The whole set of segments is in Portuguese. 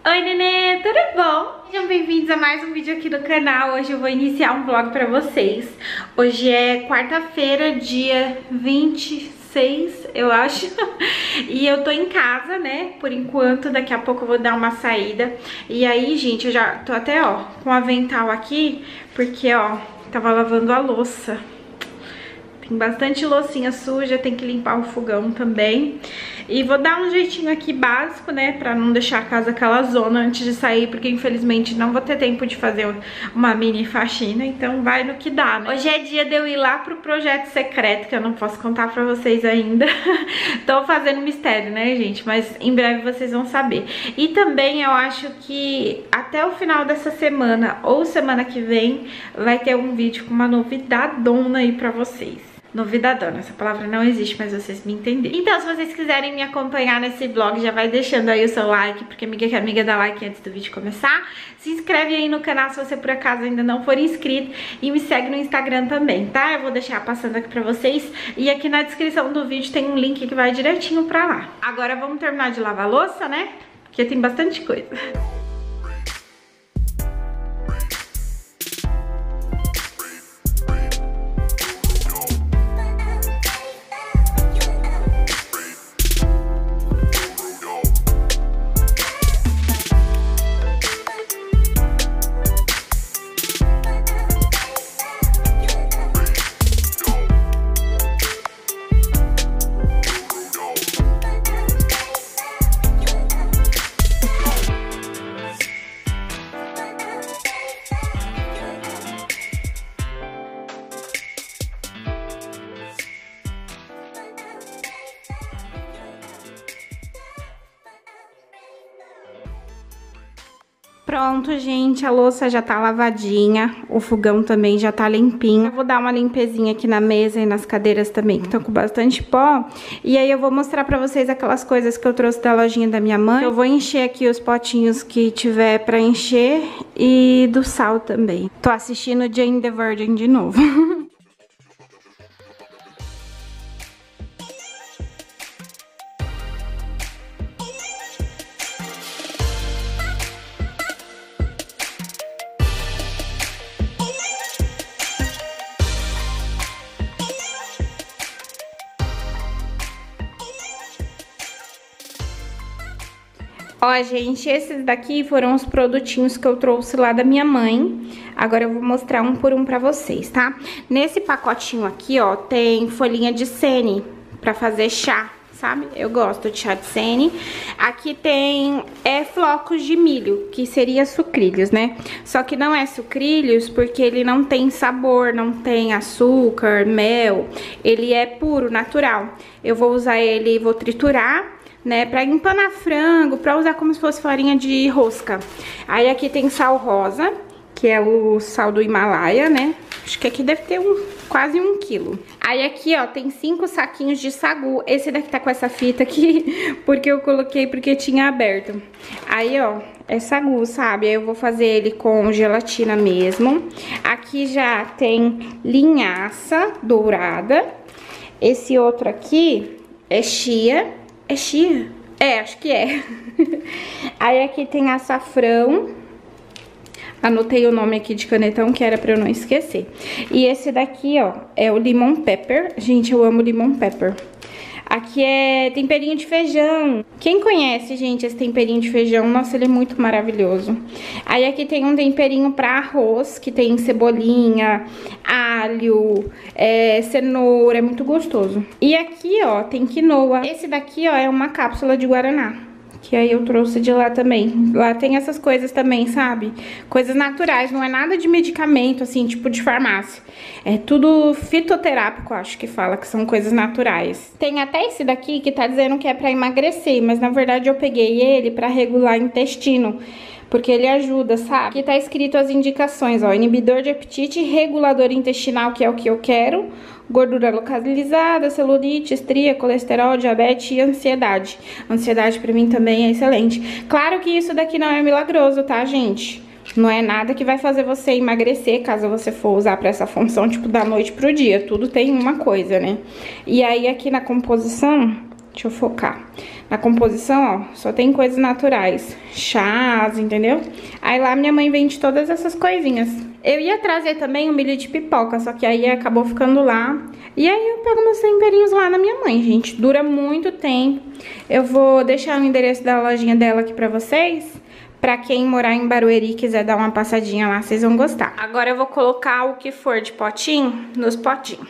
Oi, nenê, tudo bom? Sejam bem-vindos a mais um vídeo aqui no canal. Hoje eu vou iniciar um vlog pra vocês. Hoje é quarta-feira, dia 26, eu acho. E eu tô em casa, né, por enquanto. Daqui a pouco eu vou dar uma saída. E aí, gente, eu já tô até, ó, com o avental aqui, porque, ó, tava lavando a louça. Tem bastante loucinha suja, tem que limpar o fogão também. E vou dar um jeitinho aqui básico, né, pra não deixar a casa aquela zona antes de sair, porque infelizmente não vou ter tempo de fazer uma mini faxina, então vai no que dá, né? Hoje é dia de eu ir lá pro projeto secreto, que eu não posso contar pra vocês ainda. Tô fazendo mistério, né, gente? Mas em breve vocês vão saber. E também eu acho que até o final dessa semana ou semana que vem vai ter um vídeo com uma novidadona aí pra vocês. Novidadona, essa palavra não existe, mas vocês me entenderam. Então, se vocês quiserem me acompanhar nesse vlog, já vai deixando aí o seu like, porque amiga que é amiga dá like antes do vídeo começar. Se inscreve aí no canal se você por acaso ainda não for inscrito e me segue no Instagram também, tá? Eu vou deixar passando aqui pra vocês e aqui na descrição do vídeo tem um link que vai direitinho pra lá. Agora vamos terminar de lavar a louça, né? Porque tem bastante coisa. Pronto, gente, a louça já tá lavadinha, o fogão também já tá limpinho. Eu vou dar uma limpezinha aqui na mesa e nas cadeiras também, que estão com bastante pó. E aí eu vou mostrar pra vocês aquelas coisas que eu trouxe da lojinha da minha mãe. Eu vou encher aqui os potinhos que tiver pra encher e do sal também. Tô assistindo Jane the Virgin de novo. Ó, gente, esses daqui foram os produtinhos que eu trouxe lá da minha mãe. Agora eu vou mostrar um por um pra vocês, tá? Nesse pacotinho aqui, ó, tem folhinha de sene pra fazer chá, sabe? Eu gosto de chá de sene. Aqui tem flocos de milho, que seria sucrilhos, né? Só que não é sucrilhos porque ele não tem sabor, não tem açúcar, mel. Ele é puro, natural. Eu vou usar ele, vou triturar, né, pra empanar frango, pra usar como se fosse farinha de rosca. Aí aqui tem sal rosa, que é o sal do Himalaia, né? Acho que aqui deve ter quase 1 quilo. Aí aqui, ó, tem 5 saquinhos de sagu. Esse daqui tá com essa fita aqui, porque eu coloquei porque tinha aberto. Aí, ó, é sagu, sabe? Aí eu vou fazer ele com gelatina mesmo. Aqui já tem linhaça dourada. Esse outro aqui é chia. É chia? É, acho que é. Aí aqui tem açafrão. Anotei o nome aqui de canetão, que era pra eu não esquecer. E esse daqui, ó, é o lemon pepper. Gente, eu amo lemon pepper. Aqui é temperinho de feijão. Quem conhece, gente, esse temperinho de feijão, nossa, ele é muito maravilhoso. Aí aqui tem um temperinho pra arroz, que tem cebolinha, alho, cenoura, é muito gostoso. E aqui, ó, tem quinoa. Esse daqui, ó, é uma cápsula de guaraná, que aí eu trouxe de lá também. Lá tem essas coisas também, sabe? Coisas naturais, não é nada de medicamento, assim, tipo de farmácia. É tudo fitoterápico, acho que fala, que são coisas naturais. Tem até esse daqui que tá dizendo que é pra emagrecer, mas na verdade eu peguei ele pra regular intestino, porque ele ajuda, sabe? Aqui tá escrito as indicações, ó, inibidor de apetite, regulador intestinal, que é o que eu quero, gordura localizada, celulite, estria, colesterol, diabetes e ansiedade. Ansiedade pra mim também é excelente. Claro que isso daqui não é milagroso, tá, gente? Não é nada que vai fazer você emagrecer, caso você for usar pra essa função, tipo, da noite pro dia. Tudo tem uma coisa, né? E aí, aqui na composição, Deixa eu focar. Na composição, ó, só tem coisas naturais. Chás, entendeu? Aí lá minha mãe vende todas essas coisinhas. Eu ia trazer também o milho de pipoca, só que aí acabou ficando lá. E aí eu pego meus temperinhos lá na minha mãe, gente. Dura muito tempo. Eu vou deixar o endereço da lojinha dela aqui pra vocês. Pra quem morar em Barueri e quiser dar uma passadinha lá, vocês vão gostar. Agora eu vou colocar o que for de potinho nos potinhos.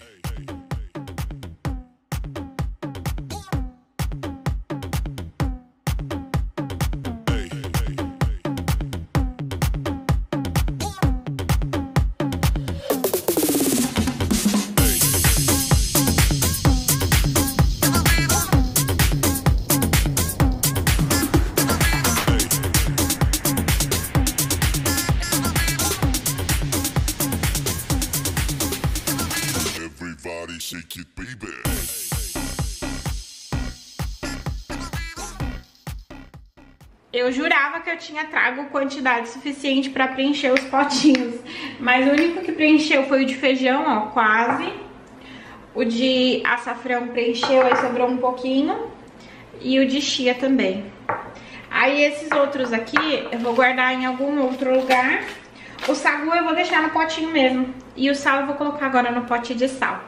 Eu jurava que eu tinha trago quantidade suficiente pra preencher os potinhos, mas o único que preencheu foi o de feijão, ó, quase. O de açafrão preencheu, aí sobrou um pouquinho. E o de chia também. Aí esses outros aqui eu vou guardar em algum outro lugar. O sagu eu vou deixar no potinho mesmo. E o sal eu vou colocar agora no pote de sal.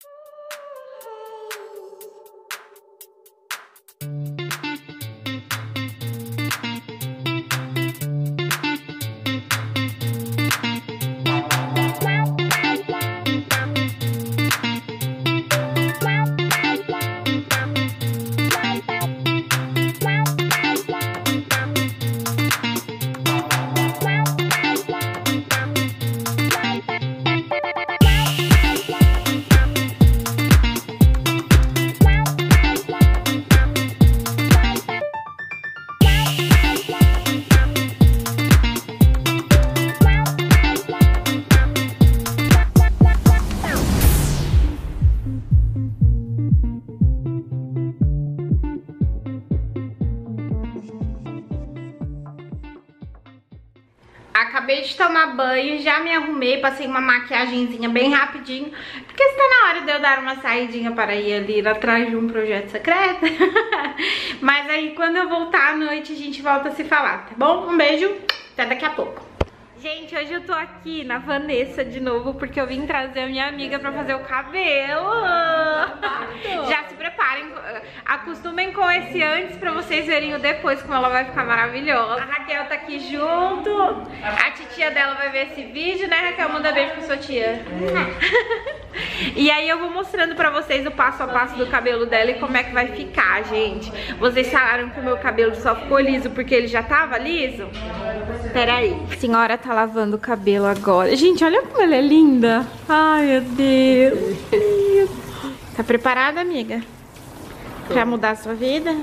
Acabei de tomar banho, já me arrumei, passei uma maquiagenzinha bem rapidinho, porque está na hora de eu dar uma saidinha para ir ali atrás de um projeto secreto. Mas aí quando eu voltar à noite a gente volta a se falar, tá bom? Um beijo, até daqui a pouco. Gente, hoje eu tô aqui na Vanessa de novo, porque eu vim trazer a minha amiga pra fazer o cabelo. Já se preparem, acostumem com esse antes pra vocês verem o depois, como ela vai ficar maravilhosa. A Raquel tá aqui junto, a titia dela vai ver esse vídeo, né, Raquel? Manda beijo pra sua tia. E aí eu vou mostrando pra vocês o passo a passo do cabelo dela e como é que vai ficar, gente. Vocês falaram que o meu cabelo só ficou liso porque ele já tava liso? Peraí. A senhora tá lavando o cabelo agora. Gente, olha como ela é linda. Ai, meu Deus. Tá preparada, amiga? Pra mudar a sua vida?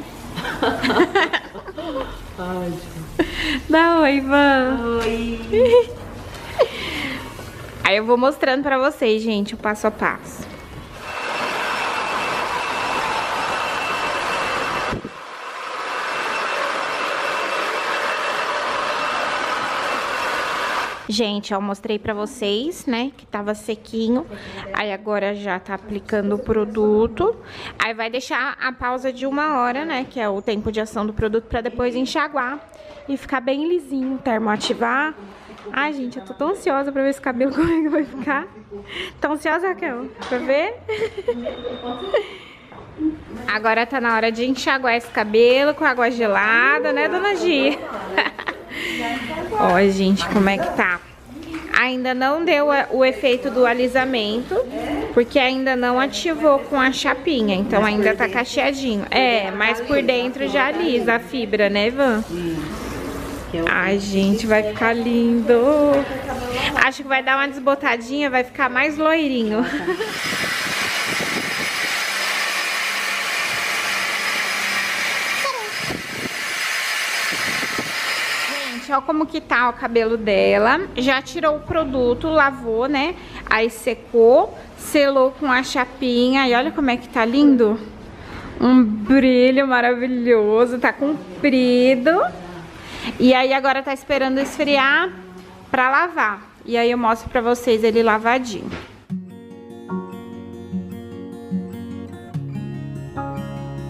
Ai, dá oi, Ivan. oi. Aí eu vou mostrando pra vocês, gente, o passo a passo. Gente, eu mostrei pra vocês, né, que tava sequinho. Aí agora já tá aplicando o produto. Aí vai deixar a pausa de 1 hora, né, que é o tempo de ação do produto, pra depois enxaguar e ficar bem lisinho, termoativar. Ai, gente, eu tô tão ansiosa pra ver esse cabelo, como é que vai ficar. Tá ansiosa, Raquel? Pra ver? Agora tá na hora de enxaguar esse cabelo com água gelada, né, dona Gia? Ó, gente, como é que tá? Ainda não deu o efeito do alisamento, porque ainda não ativou com a chapinha, então ainda tá cacheadinho. É, mas por dentro já alisa a fibra, né, Ivan? Ai, gente, vai ficar lindo. Acho que vai dar uma desbotadinha, vai ficar mais loirinho. Olha como que tá o cabelo dela. Já tirou o produto, lavou, né? Aí secou, selou com a chapinha. E olha como é que tá lindo. Um brilho maravilhoso, tá comprido. E aí agora tá esperando esfriar pra lavar. E aí eu mostro pra vocês ele lavadinho.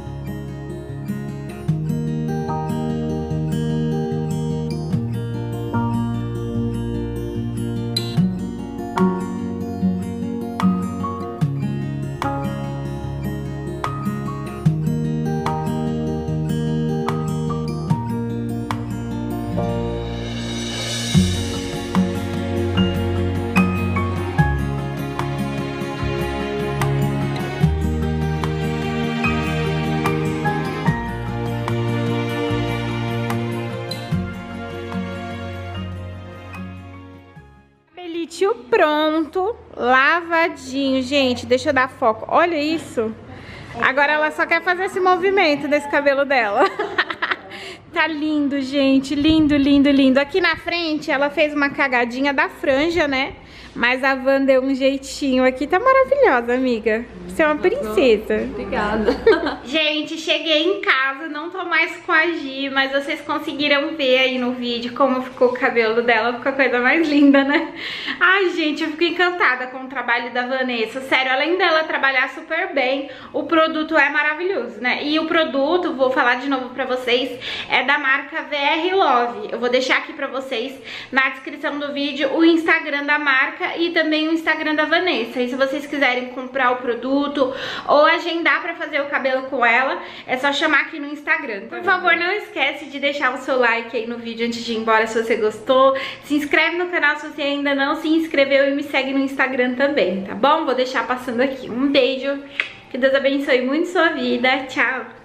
vídeo pronto, lavadinho. Gente, deixa eu dar foco. Olha isso. Agora ela só quer fazer esse movimento nesse cabelo dela. Tá lindo, gente. Lindo, lindo, lindo. Aqui na frente ela fez uma cagadinha da franja, né? Mas a Van deu um jeitinho aqui. Tá maravilhosa, amiga. Você é uma princesa. Obrigada. Gente, cheguei em casa. Não tô mais com a Gi, mas vocês conseguiram ver aí no vídeo como ficou o cabelo dela. Ficou a coisa mais linda, né? Ai, gente, eu fico encantada com o trabalho da Vanessa. Sério, além dela trabalhar super bem, o produto é maravilhoso, né? E o produto, vou falar de novo pra vocês, é da marca VR Love. Eu vou deixar aqui pra vocês na descrição do vídeo o Instagram da marca e também o Instagram da Vanessa. E se vocês quiserem comprar o produto ou agendar pra fazer o cabelo com ela, é só chamar aqui no Instagram. Por favor, não esquece de deixar o seu like aí no vídeo antes de ir embora se você gostou. Se inscreve no canal se você ainda não se inscreveu e me segue no Instagram também, tá bom? Vou deixar passando aqui. Um beijo, que Deus abençoe muito sua vida. Tchau!